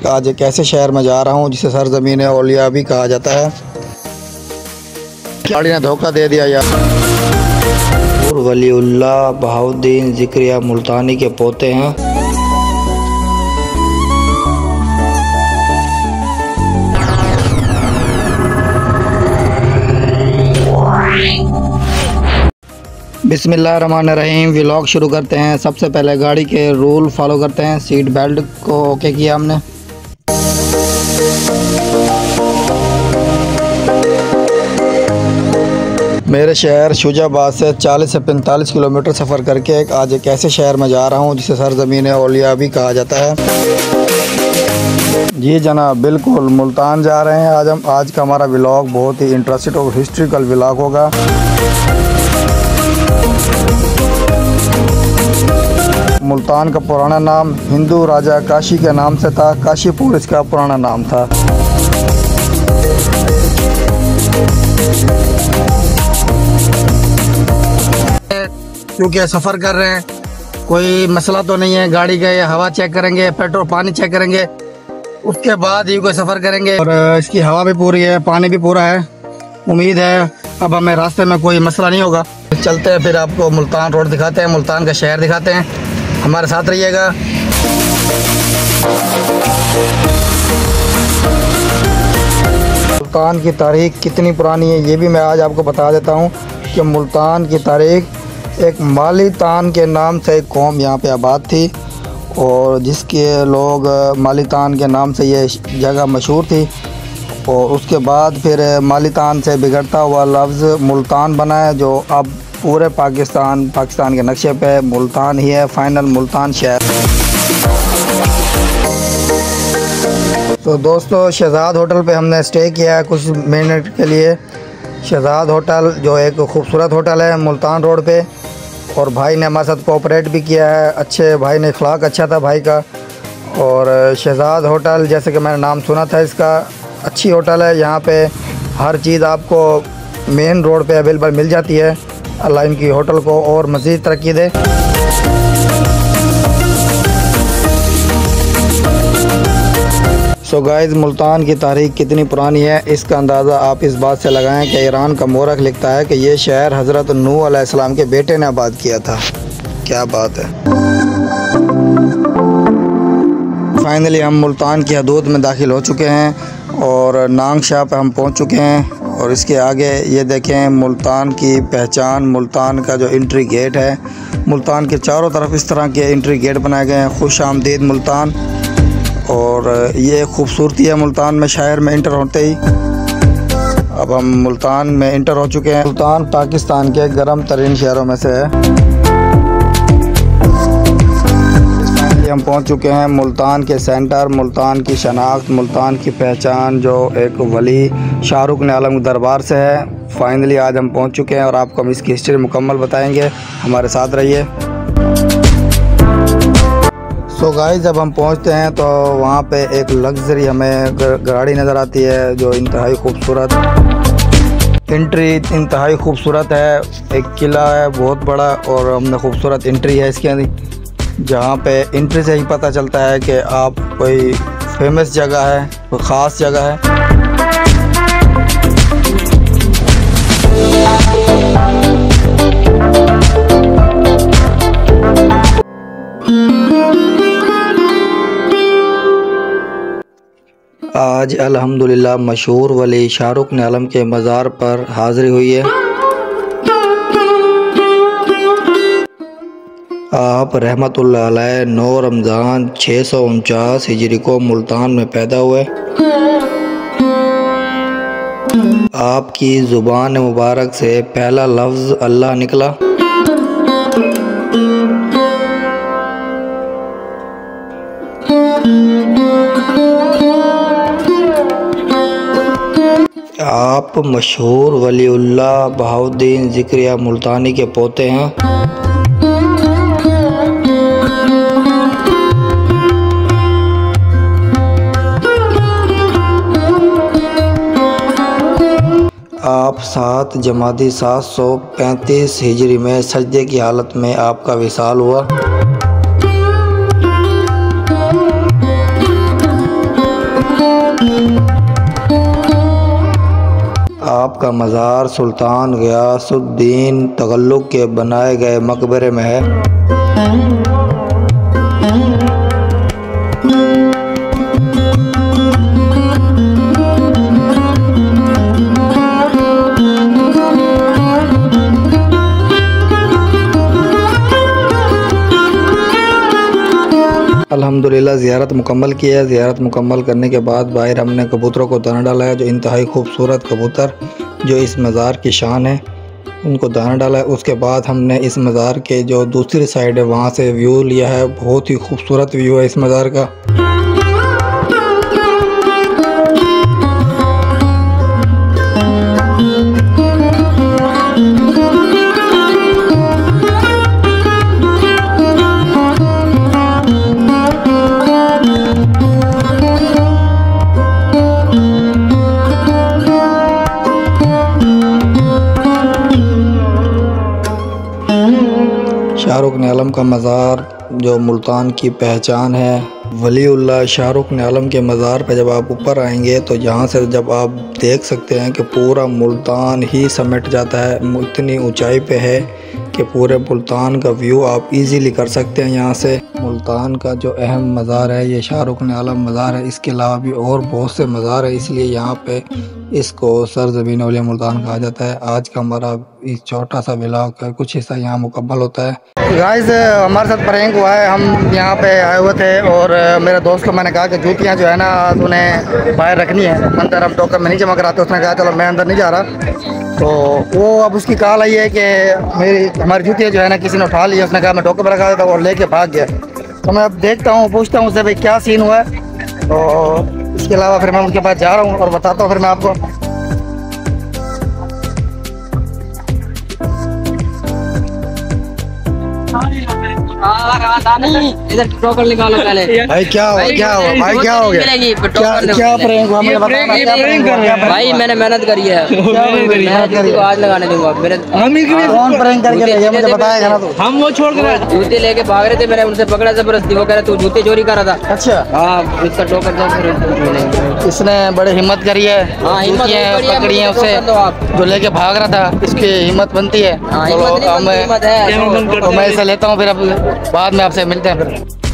آج ایک ایسے شہر میں جا رہا ہوں جسے سرزمین اولیاء بھی کہا جاتا ہے۔ گاڑی نے دھوکہ دے دیا یار۔ ولی اللہ بہاؤالدین ذکریہ ملتانی کے پوتے ہیں۔ بسم اللہ الرحمن الرحیم۔ ولاگ شروع کرتے ہیں۔ سب سے پہلے گاڑی کے رول فالو کرتے ہیں۔ سیٹ بیلٹ کو اوکے کیا ہم نے۔ میرے شہر شجاع آباد سے 40 سے 45 کلومیٹر سفر کر کے آج ایک ایسے شہر میں جا رہا ہوں جسے سرزمین اولیاء بھی کہا جاتا ہے۔ جی جناب، بالکل ملتان جا رہے ہیں آج کا ہمارا ولاگ بہت ہی انٹرسٹنگ اور ہسٹوریکل ولاگ ہوگا۔ ملتان کا پرانا نام ہندو راجہ کاشی کے نام سے تھا۔ کاشی پور اس کا پرانا نام تھا۔ کیونکہ سفر کر رہے ہیں، کوئی مسئلہ تو نہیں ہے، گاڑی کا یہ ہوا چیک کریں گے، پیٹرول پانی چیک کریں گے، اس کے بعد ہی کوئی سفر کریں گے۔ اور اس کی ہوا بھی پوری ہے، پانی بھی پورا ہے۔ امید ہے اب ہمیں راستے میں کوئی مسئلہ نہیں ہوگا۔ چلتے ہیں، پھر آپ کو ملتان روڈ دکھاتے ہیں، ملتان کا شہر دکھاتے ہیں۔ ہمارے ساتھ رہیے گا۔ ملتان کی تاریخ کتنی پرانی ہے یہ بھی میں آج آپ کو بتا دیتا ہوں کہ ملتان کی تاریخ ایک مالیتان کے نام سے ایک قوم یہاں پہ آباد تھی، اور جس کے لوگ مالیتان کے نام سے یہ جگہ مشہور تھی، اور اس کے بعد پھر مالیتان سے بگڑتا ہوا لفظ ملتان بنا ہے، جو اب پورے پاکستان کے نقشے پہ ملتان ہی ہے، فائنل ملتان شہر۔ تو دوستو، شہزاد ہوٹل پہ ہم نے اسٹے کیا ہے کچھ منٹ کے لیے۔ شہزاد ہوٹل جو ایک خوبصورت ہوٹل ہے ملتان روڈ پہ، اور بھائی نے ہمارے ساتھ کوآپریٹ بھی کیا ہے، اچھے بھائی نے، اخلاق اچھا تھا بھائی کا۔ اور شہزاد ہوٹل جیسے کہ میں نے نام سنا تھا اس کا، اچھی ہوٹل ہے۔ یہاں پہ ہر چیز آپ کو مین روڈ پہ اویلیبل مل جاتی ہے۔ اللہ ان کی ہوٹل کو اور مزید ترقی دے۔ سو گائز، ملتان کی تاریخ کتنی پرانی ہے اس کا اندازہ آپ اس بات سے لگائیں کہ ایران کا مورخ لکھتا ہے کہ یہ شہر حضرت نوح علیہ السلام کے بیٹے نے آباد کیا تھا۔ کیا بات ہے۔ فائنلی ہم ملتان کی حدود میں داخل ہو چکے ہیں اور نانگ شاہ پہ ہم پہنچ چکے ہیں، اور اس کے آگے یہ دیکھیں ملتان کی پہچان، ملتان کا جو انٹری گیٹ ہے۔ ملتان کے چاروں طرف اس طرح کے انٹری گیٹ بنائے گئے ہیں، خوش آمدید ملتان۔ اور یہ خوبصورتی ہے ملتان میں، شہر میں انٹر ہوتے ہی۔ اب ہم ملتان میں انٹر ہو چکے ہیں۔ ملتان پاکستان کے گرم ترین شہروں میں سے ہے۔ ہم پہنچ چکے ہیں ملتان کے سینٹر، ملتان کی شناخت، ملتان کی پہچان جو ایک ولی شاہ رکن عالم دربار سے ہے۔ فائنلی آج ہم پہنچ چکے ہیں اور آپ کو ہم اس کی ہسٹری مکمل بتائیں گے، ہمارے ساتھ رہیے۔ سو گائز، جب ہم پہنچتے ہیں تو وہاں پہ ایک لگژری ہمیں گاڑی نظر آتی ہے جو انتہائی خوبصورت، انٹری انتہائی خوبصورت ہے۔ ایک قلعہ ہے بہت بڑا، اور ہم نے خوبصورت انٹری ہے اس کے اندر، جہاں پہ انٹری سے ہی پتہ چلتا ہے کہ آپ کوئی فیمس جگہ ہے، کوئی خاص جگہ ہے۔ آج الحمدللہ مشہور ولی شاہ رکن عالم کے مزار پر حاضری ہوئی ہے۔ آپ رحمت اللہ علیہ 9 رمضان 649 ہجری کو ملتان میں پیدا ہوئے۔ آپ کی زبان مبارک سے پہلا لفظ اللہ نکلا۔ آپ مشہور ولی اللہ بہاؤالدین ذکریہ ملتانی کے پوتے ہیں۔ آپ 7 جمادی 735 ہجری میں سجدے کی حالت میں آپ کا وصال ہوا۔ آپ کا مزار سلطان غیاث الدین تغلق کے بنائے گئے مقبرے میں ہے۔ الحمدللہ زیارت مکمل کی ہے۔ زیارت مکمل کرنے کے بعد باہر ہم نے کبوتروں کو دانہ ڈالا ہے، جو انتہائی خوبصورت کبوتر جو اس مزار کی شان ہے، ان کو دانہ ڈالا ہے۔ اس کے بعد ہم نے اس مزار کے جو دوسری سائڈ ہے وہاں سے ویو لیا ہے۔ بہت ہی خوبصورت ویو ہے اس مزار کا۔ شاہ رکن عالم کا مزار جو ملتان کی پہچان ہے۔ ولی اللہ شاہ رکن عالم کے مزار پہ جب آپ اوپر آئیں گے تو یہاں سے جب آپ دیکھ سکتے ہیں کہ پورا ملتان ہی سمیٹ جاتا ہے، اتنی اونچائی پہ ہے کہ پورے ملتان کا ویو آپ ایزیلی کر سکتے ہیں یہاں سے۔ ملتان کا جو اہم مزار ہے یہ شاہ رکن عالم مزار ہے۔ اس کے علاوہ بھی اور بہت سے مزار ہیں، اس لیے یہاں پہ اس کو سرزمین اولیاء ملتان کہا جاتا ہے۔ آج کا ہمارا اس چھوٹا سا ولاگ کا کچھ حصہ یہاں مکمل ہوتا ہے۔ گائز ہمارے ساتھ پرینک ہوا ہے، ہم یہاں پہ آئے ہوئے تھے اور میرے دوست کو میں نے کہا کہ جوتیاں جو ہے نا انہیں باہر رکھنی ہے، اندر ہم ٹوکر میں نہیں جمع کراتے۔ اس نے کہا چلو میں اندر نہیں جا رہا، تو وہ اب اس کی کال آئی ہے کہ ہماری جوتیاں جو ہے نا کسی نے اٹھا لی ہے۔ اس نے کہا میں ٹوکر میں رکھا دیتا ہوں اور لے کے بھاگ گیا۔ تو میں اب دیکھتا ہوں، پوچھتا ہوں اس سے بھائی کیا سین ہوا ہے، تو اس کے علاوہ پھر میں ان کے پاس جا رہا ہوں اور بتاتا ہوں پھر میں آپ کو۔ بھائی کیا ہوا بھائی، کیا ہو گیا، کیا پرینک ہوا مجھے بتانا۔ بھائی میں نے محنت کری ہے، آج لگانے دوں گا۔ کون پرینک کر کے لے گیا مجھے بتائے گا نا تو۔ ہم وہ چھوڑ کر جوتے لے کے بھاگ رہے تھے، میں نے ان سے پکڑا زبردستی، وہ کہہ رہا تو جوتے چوری کر رہا تھا۔ اچھا ہاں اس کا ٹوکر دو پھر اس نے بڑی ہمت کری ہے، پکڑی ہیں اسے جو لے کے بھاگ رہا تھا، اس کی ہمت بنتی ہے۔ میں اسے لیتا ہوں، پھر اب بعد میں آپ سے ملتے ہیں پھر۔